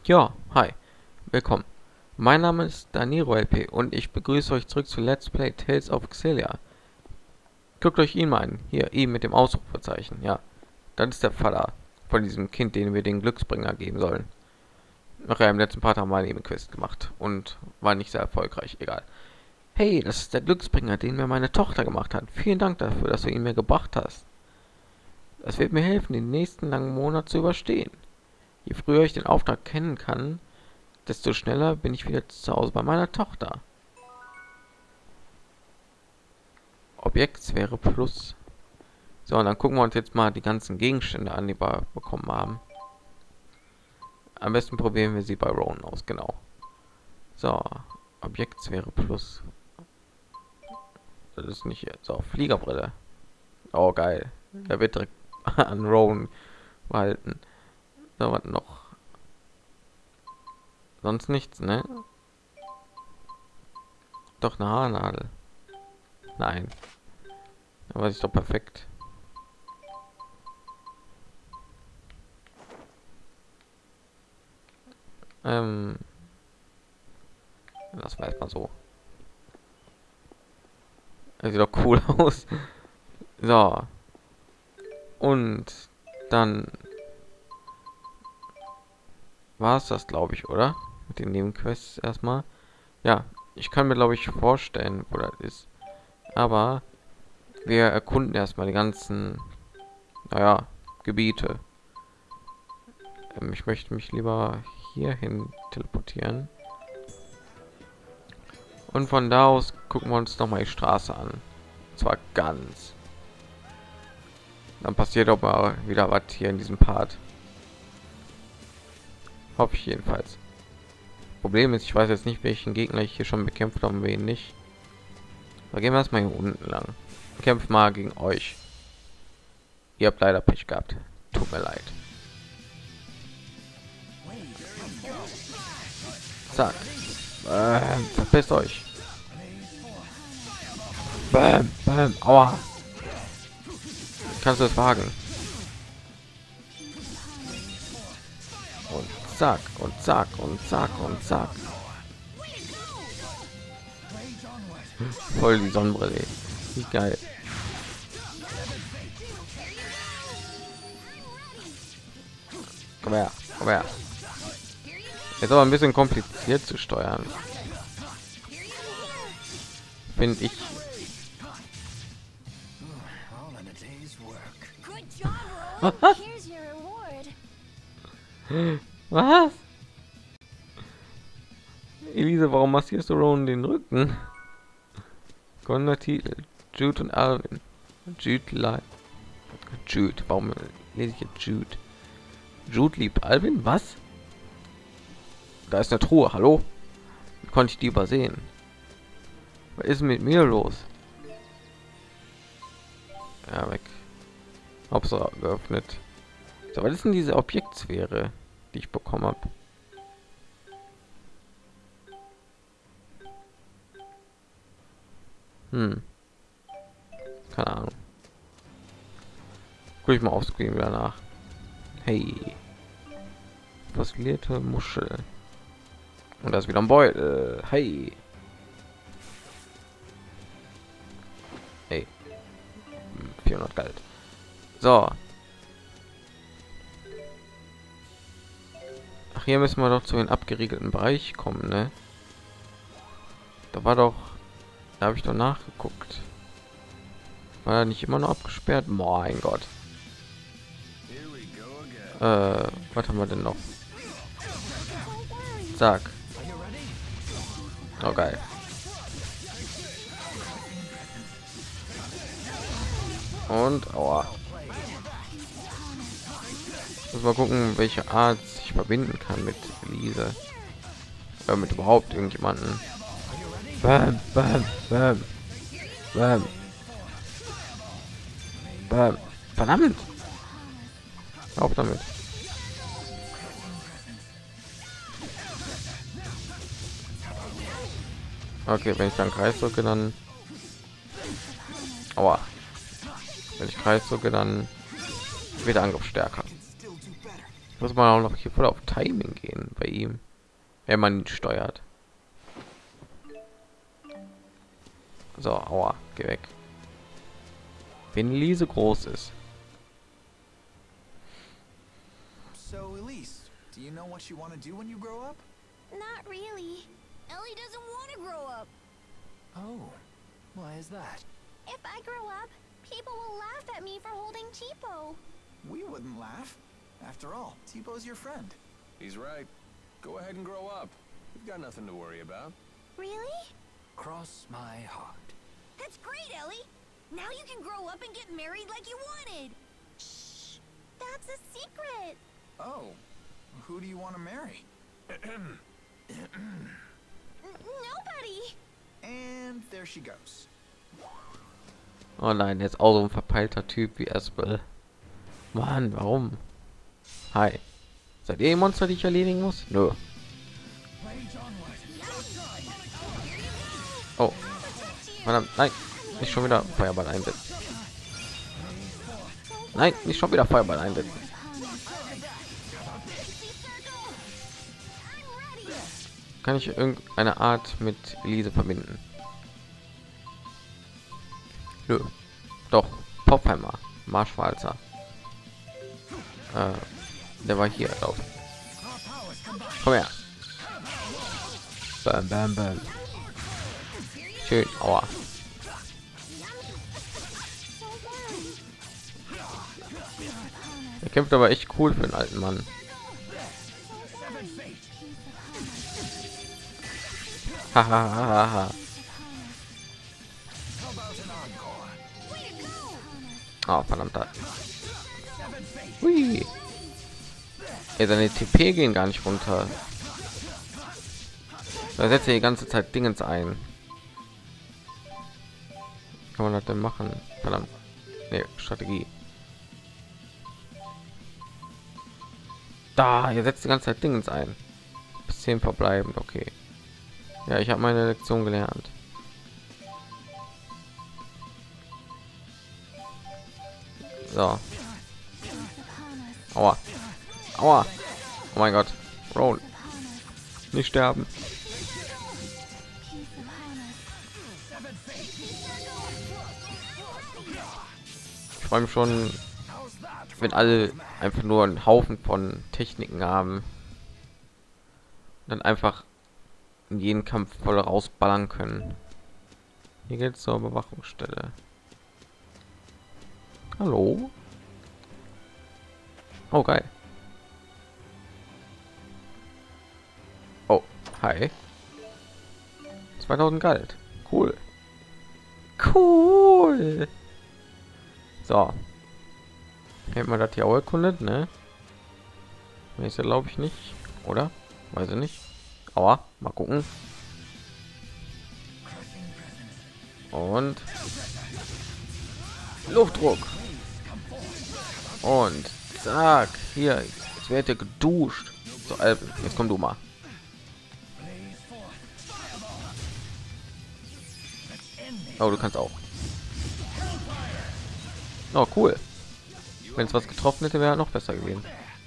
Ja, hi, willkommen. Mein Name ist Daniro LP und ich begrüße euch zurück zu Let's Play Tales of Xillia. Guckt euch ihn mal an, hier, ihn mit dem Ausrufezeichen, ja. Das ist der Vater von diesem Kind, den wir den Glücksbringer geben sollen. Nachher im letzten Part haben wir eine Nebenquest gemacht und war nicht sehr erfolgreich, egal. Hey, das ist der Glücksbringer, den mir meine Tochter gemacht hat. Vielen Dank dafür, dass du ihn mir gebracht hast. Das wird mir helfen, den nächsten langen Monat zu überstehen. Je früher ich den Auftrag kennen kann, desto schneller bin ich wieder zu Hause bei meiner Tochter. Objektsphäre plus. So, und dann gucken wir uns jetzt mal die ganzen Gegenstände an, die wir bekommen haben. Am besten probieren wir sie bei Rowan aus, genau. So, Objektsphäre plus. Das ist nicht hier. So, Fliegerbrille. Oh, geil. Der wird direkt an Rowan behalten. So, was noch? Sonst nichts, ne? Doch eine Haarnadel. Nein. Aber ist doch perfekt. Das war erstmal so. Das sieht doch cool aus. So. Und dann war es das, glaube ich, oder? Mit den Nebenquests erstmal. Ja, ich kann mir, glaube ich, vorstellen, wo das ist. Aber wir erkunden erstmal die ganzen, naja, Gebiete. Ich möchte mich lieber hierhin teleportieren. Und von da aus gucken wir uns noch mal die Straße an. Und zwar ganz. Dann passiert auch mal wieder was hier in diesem Part. Hoffe ich jedenfalls. Problem ist, ich weiß jetzt nicht, welchen Gegner ich hier schon bekämpft habe und wen nicht. Da gehen wir erstmal hier unten lang. Kämpft mal gegen euch. Ihr habt leider Pech gehabt. Tut mir leid. Zack. Verpisst euch. Bam, bam, aua. Kannst du es wagen? Und zack, und zack, und zack, und zack. Voll die Sonnenbrille. Wie geil. Komm her, komm her. Ist aber ein bisschen kompliziert zu steuern. Finde ich. Was? Elise, warum massierst du Rowan den Rücken? Titel. Jude und Alvin. Jude. Warum lese ich jetzt Jude? Jude liebt Alvin? Was? Da ist eine Truhe. Hallo? Wie konnte ich die übersehen? Was ist mit mir los? Ja, weg. Hauptsache geöffnet. So, was ist denn diese Objektsphäre, die ich bekommen habe? Keine Ahnung. Guck ich mal auf Screen wieder nach. Hey. Fossilierte Muschel. Und da ist wieder ein Beutel. Hey. Hey. 400 Gold. So. Ach, hier müssen wir doch zu den abgeriegelten Bereich kommen, ne? Da war doch... Da habe ich doch nachgeguckt. War er nicht immer noch abgesperrt? Mein Gott. Was haben wir denn noch? Zack. Oh, geil. Und, aua. Muss mal gucken, welche Art ich verbinden kann mit Elise. Oder mit überhaupt irgendjemanden. Bam, bam, bam. Bam. Bam. Verdammt. Auf damit. Okay, wenn ich dann Kreis drücke, dann... Aua. Wenn ich Kreis drücke, dann wird der Angriff stärker. muss man auch noch hier voll auf Timing gehen bei ihm, wenn man ihn steuert. So, aua, geh weg. Wenn Elise groß ist. So, Elise, do you know what you want to do when you grow up? Not really. Ellie doesn't want to grow up. Oh, why is that? If I grow up, people will laugh at me for holding Tipo. We wouldn't laugh. After all, Tipo your friend. He's right. Go ahead and grow up. You've got nothing to worry about. Really? Cross my heart. That's great, Ellie. Now you can grow up and get married like you wanted. Shh. That's a secret. Oh, who do you want to marry? Nobody. And there she goes. Oh nein, jetzt auch so ein verpeilter Typ wie Espel. Mann, warum? Hi. Seid ihr die Monster, die ich erledigen muss? Nö. Oh. Verdammt, nein. Nicht schon wieder Feuerball einsetzen. Nein, nicht schon wieder Feuerball einsetzen. Kann ich irgendeine Art mit Elise verbinden? Nö. Doch. Popheimer. Marschwalzer. Der war hier drauf. Komm her. Bam, bam, bam. Schön. Aua. Er kämpft aber echt cool für einen alten Mann. Hahaha. Oh, verdammt. Hui. Ey, seine TP gehen gar nicht runter. Da setzt er die ganze Zeit Dingens ein. Wie kann man das denn machen? Verdammt. Nee, Strategie. Da, ihr setzt die ganze Zeit Dingens ein. Bis 10 verbleibend, okay. Ja, ich habe meine Lektion gelernt. So. Aua. Aua. Oh mein Gott. Roll. Nicht sterben. Ich freue mich schon, wenn alle einfach nur einen Haufen von Techniken haben. Dann einfach in jeden Kampf voll rausballern können. Hier geht's zur Überwachungsstelle. Hallo? Oh, geil. Oh, hi. 2000 Geld. Cool. Cool. So. Hätten wir das hier auch erkundet, ne? Ist ja, glaube ich, nicht. Oder? Weiß ich nicht. Aber mal gucken. Und Luftdruck. Und zack, hier, jetzt wird ihr geduscht. So, Alpen, jetzt komm du mal. Oh, du kannst auch. Oh, cool. Wenn es was getroffen hätte, wäre noch besser gewesen.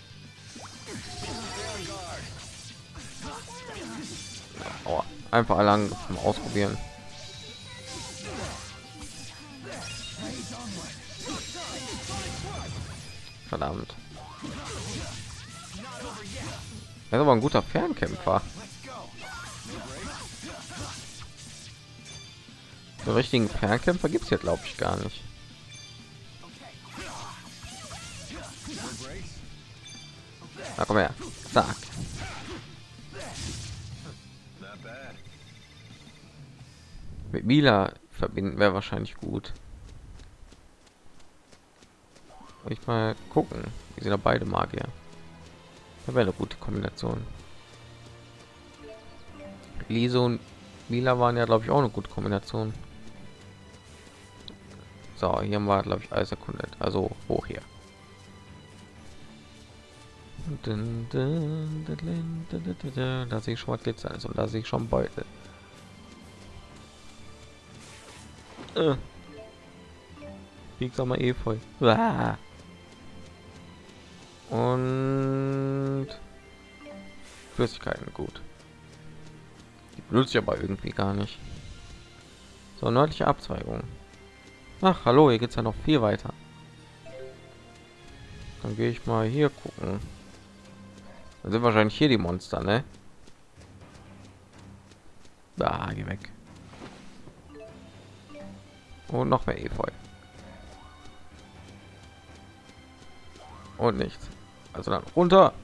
Oh, einfach alle zum Ausprobieren. Verdammt. Er ist aber ein guter Fernkämpfer. So richtigen Fernkämpfer gibt es hier, glaube ich, gar nicht. Na, komm her. Zack. Mit Mila verbinden wäre wahrscheinlich gut. Ich mal gucken. Wir sind ja beide Magier. Das wäre eine gute Kombination. Lise und Mila waren ja, glaube ich, auch eine gute Kombination. So, hier haben wir, glaube ich, alles erkundet. Also hoch hier. Da sehe ich schon mal Glitzer, also da sehe ich schon Beutel. Biegsamer Efeu. Und Flüssigkeiten, gut. Die benutze ich aber irgendwie gar nicht. So, nördliche Abzweigung. Ach, hallo, hier geht's ja noch viel weiter. Dann gehe ich mal hier gucken. Dann sind wahrscheinlich hier die Monster, ne? Da, geh weg. Und noch mehr Efeu. Und nichts. Also dann runter.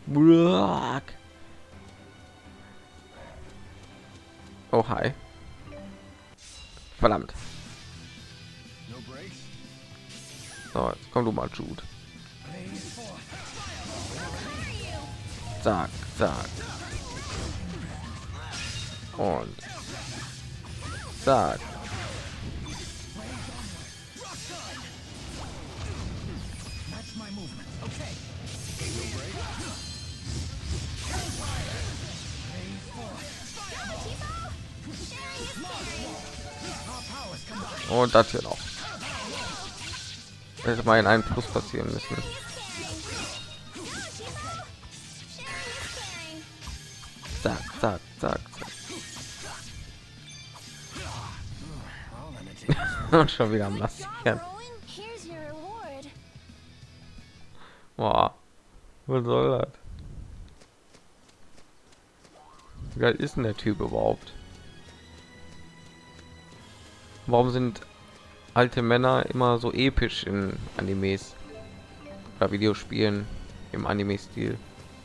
Oh, hi. Verdammt. So, jetzt komm du mal, Jude. Zack, zack. Und zack. Und das hier noch. Hätte mal in einen Plus passieren müssen. Zack, zack, zack, zack. Und schon wieder am Massieren. Boah, was soll das? Wie alt ist denn der Typ überhaupt? Warum sind alte Männer immer so episch in Animes oder Videospielen im Anime-Stil?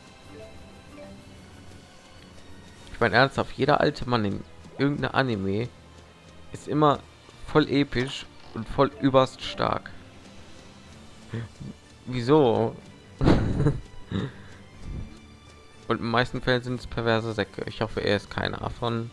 Ich meine ernsthaft, jeder alte Mann in irgendeiner Anime ist immer voll episch und voll überst stark. Wieso? Und in den meisten Fällen sind es perverse Säcke. Ich hoffe, er ist keiner davon.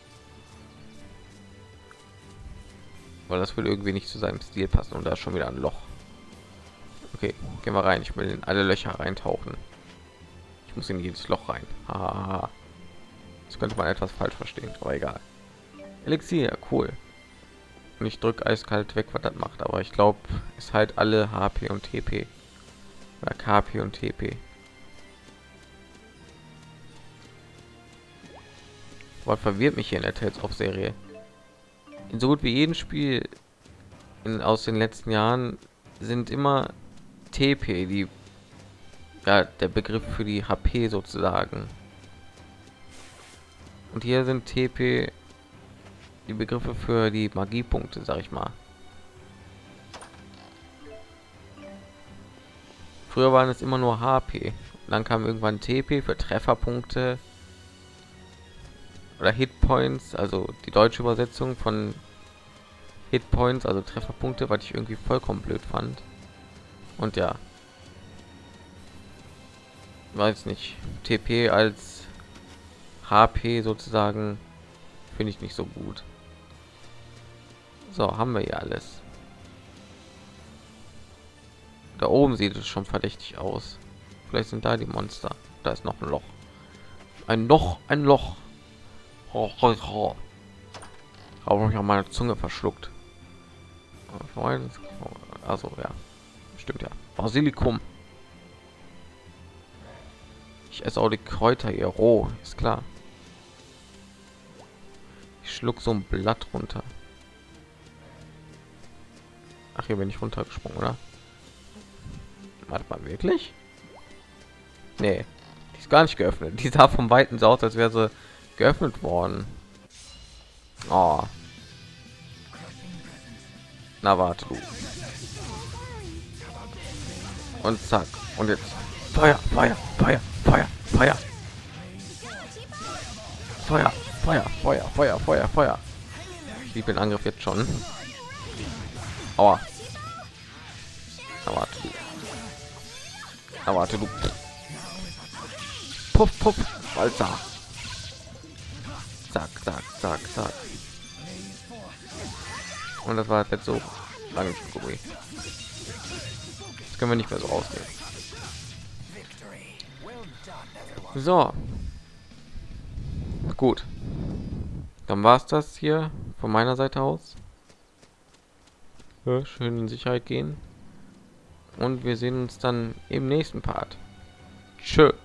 Weil das würde irgendwie nicht zu seinem Stil passen. Und da ist schon wieder ein Loch. Okay, gehen wir rein. Ich will in alle Löcher reintauchen. Ich muss in jedes Loch rein. Haha. Das könnte man etwas falsch verstehen, aber egal. Elixier, cool. Und ich drücke eiskalt weg, was das macht. Aber ich glaube, es halt alle HP und TP. Oder KP und TP. Was verwirrt mich hier in der Tales of Serie? In so gut wie jedem Spiel aus den letzten Jahren sind immer TP die der Begriff für die HP sozusagen. Und hier sind TP die Begriffe für die Magiepunkte, sag ich mal. Früher waren es immer nur HP. Dann kam irgendwann TP für Trefferpunkte oder Hitpoints, also die deutsche Übersetzung von Hitpoints, also Trefferpunkte, was ich irgendwie vollkommen blöd fand. Und ja, weiß nicht, TP als HP sozusagen finde ich nicht so gut. So, haben wir hier alles. Da oben sieht es schon verdächtig aus. Vielleicht sind da die Monster. Da ist noch ein Loch. Ein Loch, ein Loch. Habe ich auch meine Zunge verschluckt. Also ja, stimmt ja. Basilikum. Ich esse auch die Kräuter hier roh, ist klar. Ich schluck so ein Blatt runter. Ach, hier bin ich runtergesprungen, oder? Warte mal, wirklich? Nee, die ist gar nicht geöffnet. Die sah vom Weiten so aus, als wäre sie geöffnet worden. Oh. Na warte du. Und zack. Und jetzt Feuer, Feuer, Feuer, Feuer, Feuer. Feuer, Feuer, Feuer, Feuer, Feuer, Feuer. Ich liebe den Angriff jetzt schon. Aua. Na warte du. Na warte du. Puff, puff, Walzer. Zack, zack, zack, zack. Und das war jetzt so lange Gummi. Das können wir nicht mehr so ausgehen. So. Gut. Dann war es das hier von meiner Seite aus. Ja, schön in Sicherheit gehen. Und wir sehen uns dann im nächsten Part. Tschö.